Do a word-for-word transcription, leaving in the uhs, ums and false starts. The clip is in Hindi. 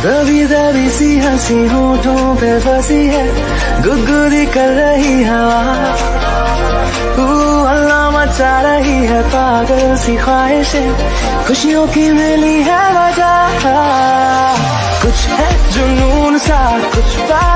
दबी दबी सी हंसी होठों पे फंसी है, गुदगुदी कर रही हवा, हल्ला मचा रही है पागल सी ख्वाहिशें, खुशियों की मिली है वजह, कुछ है जुनून सा, कुछ